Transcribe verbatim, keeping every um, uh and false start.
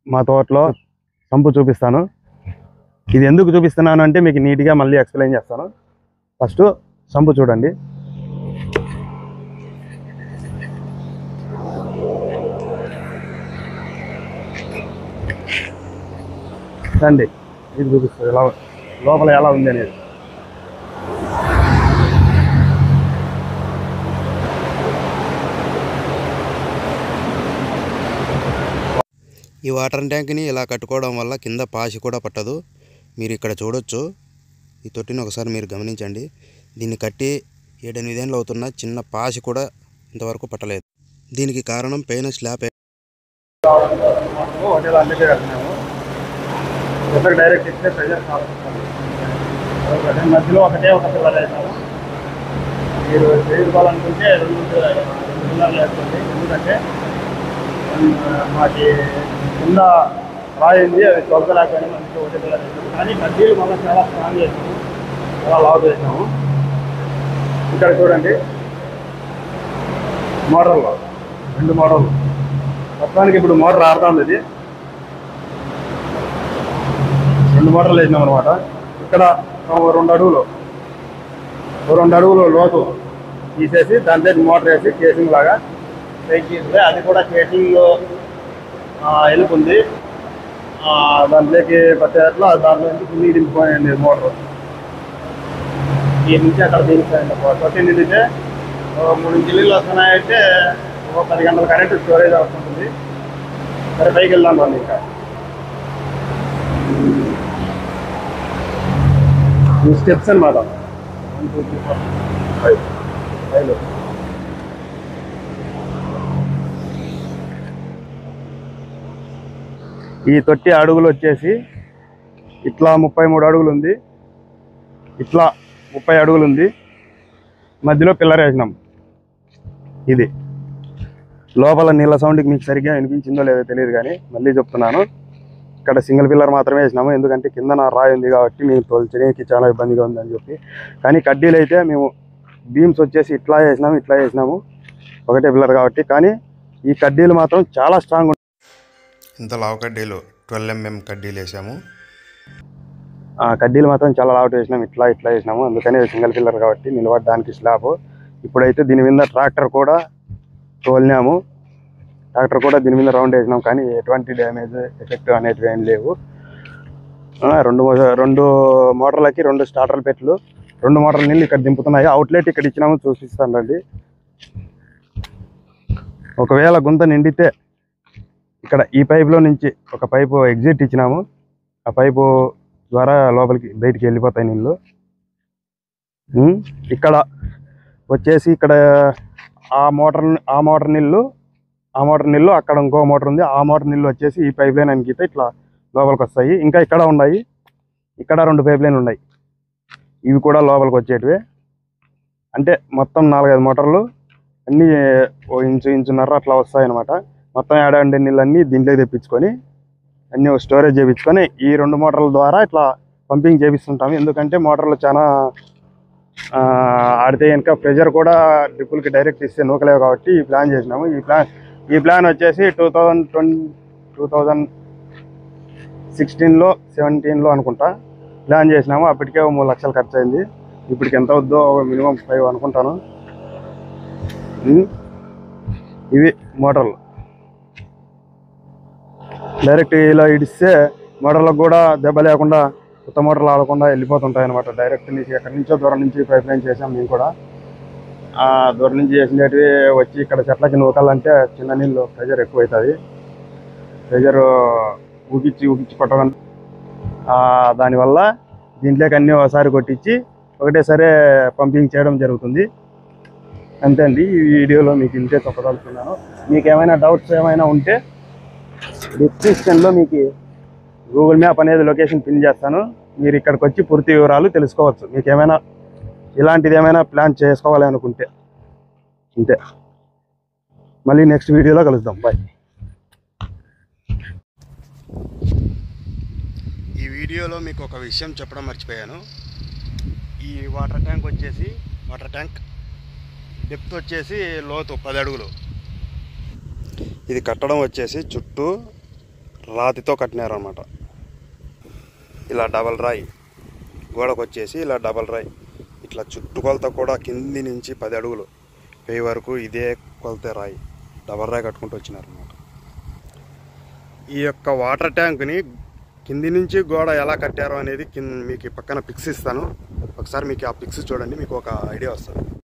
మా తోటలో సంపు చూపిస్తాను. ఇది ఎందుకు చూపిస్తున్నాను అంటే మీకు నీట్గా మళ్ళీ ఎక్స్ప్లెయిన్ చేస్తాను. ఫస్ట్ సంపు చూడండి. రండి, ఇది చూపిస్తుంది ఎలా లోపల ఎలా ఉంది అనేది. ఈ వాటర్ ట్యాంక్ని ఇలా కట్టుకోవడం వల్ల కింద పాసి కూడా పట్టదు. మీరు ఇక్కడ చూడొచ్చు, ఈ తొట్టిని ఒకసారి మీరు గమనించండి. దీన్ని కట్టి ఏడెనిమిదేళ్ళు అవుతున్న చిన్న పాసి కూడా ఇంతవరకు పట్టలేదు. దీనికి కారణం పైన స్లాబ్ డైరెక్ట్ ఇస్తే ప్రెజర్ మధ్యలో ఒకటే ఒక పిల్లర్ వేసాము. మీరు చేసుకోవాలనుకుంటే రెండు పిల్లర్లు వేసుకోండి. ఎందుకంటే మాకి కింద రాయింది, అది తొలగలేకపోయినా మంచిగా ఒకటే పిల్లర్ వేసాము. కానీ కడ్డీలు మనం చాలా స్ట్రాంగ్ చేసాము, చాలా లావు చేసాము. ఇక్కడ చూడండి, మోటార్లో రెండు మోటార్లు మొత్తానికి ఇప్పుడు మోటార్ ఆడుతుంది. ఇది రెండు మోటార్లు వేసినాం అనమాట. ఇక్కడ రెండు అడుగులు రెండు అడుగులు లోతు తీసేసి దాంట్లో మోటార్ వేసి కేసింగ్ లాగా పైకి తీస్తే అది కూడా కేసింగ్ వెళ్ళుకుంది. దాంట్లోకి పట్టేట్లా దాంట్లో నుంచి నీరు దింపుకోండి. మోటార్ ఈ నుంచి అక్కడ దింపుతాయండి. తొట్టి నిండితే మూడు ఇంచులు వస్తున్నాయంటే ఒక పది గంటల కరెంట్ స్టోరేజ్ అవుతుంటుంది. సరే పైకి వెళ్దాం రండి. ఇంకా ఈ స్టెప్స్ అనమాట. One two three four five five ఈ తొట్టి అడుగులు వచ్చేసి ఇట్లా ముప్పై మూడు అడుగులు ఉంది, ఇట్లా ముప్పై అడుగులు ఉంది. మధ్యలో పిల్లర్ వేసినాం. ఇది లోపల నీళ్ళ సౌండ్కి మీకు సరిగ్గా వినిపించిందో లేదో తెలియదు, కానీ మళ్ళీ చెప్తున్నాను, ఇక్కడ సింగిల్ పిల్లర్ మాత్రమే వేసినాము. ఎందుకంటే కింద నా రాయి ఉంది కాబట్టి మేము తోల్చడానికి చాలా ఇబ్బందిగా ఉందని చెప్పి. కానీ కడ్డీలు అయితే మేము బీమ్స్ వచ్చేసి ఇట్లా వేసినాము ఇట్లా వేసినాము ఒకటే పిల్లర్ కాబట్టి. కానీ ఈ కడ్డీలు మాత్రం చాలా స్ట్రాంగ్ ఉంటాయి. ఇంత లావు కడ్డీలు ట్వెల్వ్ ఎంఎం కడ్డీలు వేసాము. ఆ కడ్డీలు మాత్రం చాలా లావుట్ వేసినాము, ఇట్లా ఇట్లా వేసినాము. అందుకని సింగిల్ పిల్లర్ కాబట్టి నిలబడడానికి స్లాబ్. ఇప్పుడైతే దీని మీద ట్రాక్టర్ కూడా తోలినాము. ట్రాక్టర్ కూడా దీని మీద రౌండ్ వేసినాం, కానీ ఎటువంటి డ్యామేజ్ ఎఫెక్ట్ అనేటివి ఏం లేవు. రెండు రెండు మోటార్లకి రెండు స్టార్టర్ పెట్లు, రెండు మోటార్ల నీళ్ళు ఇక్కడ దింపుతున్నాయి. అవుట్లెట్ ఇక్కడ ఇచ్చినాము, చూపిస్తాను రండి. ఒకవేళ గుంత నిండితే ఇక్కడ ఈ పైపులో నుంచి ఒక పైపు ఎగ్జిట్ ఇచ్చినాము. ఆ పైపు ద్వారా లోపలికి బయటికి వెళ్ళిపోతాయి నీళ్ళు. ఇక్కడ వచ్చేసి ఇక్కడ ఆ మోటార్ ఆ మోటార్ నీళ్ళు ఆ మోటార్ నీళ్ళు అక్కడ ఇంకో మోటార్ ఉంది. ఆ మోటార్ నీళ్ళు వచ్చేసి ఈ పైప్ లైన్ అనికితే ఇట్లా లోపలికి వస్తాయి. ఇంకా ఇక్కడ ఉన్నాయి, ఇక్కడ రెండు పైప్ లైన్లు ఉన్నాయి. ఇవి కూడా లోపలికి వచ్చేటివి. అంటే మొత్తం నాలుగైదు మోటార్లు అన్నీ ఓ ఇంచు ఇంచున్నర అట్లా వస్తాయి అన్నమాట. మొత్తం ఏడాది నీళ్ళన్నీ దీంట్లోకి తెప్పించుకొని అన్నీ స్టోరేజ్ చేయించుకొని ఈ రెండు మోటార్ల ద్వారా ఇట్లా పంపింగ్ చేపిస్తుంటాము. ఎందుకంటే మోటార్లు చాలా ఆడితే కనుక ప్రెషర్ కూడా డ్రిప్పులకి డైరెక్ట్ ఇస్తే నూకలేవు కాబట్టి ఈ ప్లాన్ చేసినాము. ఈ ప్లాన్ ఈ ప్లాన్ వచ్చేసి two thousand twenty two thousand సిక్స్టీన్లో సెవెంటీన్లో అనుకుంటా ప్లాన్ చేసినాము. అప్పటికే మూడు లక్షలు ఖర్చు అయింది. ఇప్పటికి ఎంత అవుద్దో మినిమం ఫైవ్ అనుకుంటాను. ఇవి మోటార్లు డైరెక్ట్ ఇలా ఇడిస్తే మోటార్లకు కూడా దెబ్బ లేకుండా కొత్త మోటార్లు ఆడకుండా వెళ్ళిపోతుంటాయి అనమాట. డైరెక్ట్ నుంచి ఎక్కడి నుంచో దూరం నుంచి పైప్ లైన్ చేసాం మేము కూడా. దూరం నుంచి చేసినవి వచ్చి ఇక్కడ చెట్లకి నూకాలంటే చిన్న నీళ్ళు ప్రెజర్ ఎక్కువ అవుతుంది. ప్రెజర్ ఊగిచ్చి ఊగిచ్చి కొట్టడం, దానివల్ల దీంట్లోకి అన్నీ ఒకసారి కొట్టించి ఒకటేసారి పంపింగ్ చేయడం జరుగుతుంది. అంతే అండి. ఈ వీడియోలో మీకు ఇంతే చెప్పగలుగుతున్నాను. మీకు ఏమైనా డౌట్స్ ఏమైనా ఉంటే డిస్క్రిప్షన్లో మీకు గూగుల్ మ్యాప్ అనేది లొకేషన్ పిన్ చేస్తాను. మీరు ఇక్కడికి వచ్చి పూర్తి వివరాలు తెలుసుకోవచ్చు. మీకు ఏమైనా ఇలాంటిది ఏమైనా ప్లాన్ చేసుకోవాలి అనుకుంటే. అంతే. మళ్ళీ నెక్స్ట్ వీడియోలో కలుద్దాం. బాయ్. ఈ వీడియోలో మీకు ఒక విషయం చెప్పడం మర్చిపోయాను. ఈ వాటర్ ట్యాంక్ వచ్చేసి వాటర్ ట్యాంక్ డెప్త్ వచ్చేసి లోతు పది అడుగులు. ఇది కట్టడం వచ్చేసి చుట్టూ రాతితో కట్టినారన్నమాట. ఇలా డబల్ రాయి గోడకు వచ్చేసి ఇలా డబల్ రాయి ఇట్లా చుట్టుకొలత కూడా కింది నుంచి పది అడుగులు పై వరకు ఇదే కొలత రాయి డబల్ రాయి కట్టుకుంటూ వచ్చినారన్నమాట. ఈ యొక్క వాటర్ ట్యాంక్ని కింది నుంచి గోడ ఎలా కట్టారో అనేది కింద మీకు పక్కన పిక్స్ ఇస్తాను. ఒకసారి మీకు ఆ పిక్స్ చూడండి, మీకు ఒక ఐడియా వస్తుంది.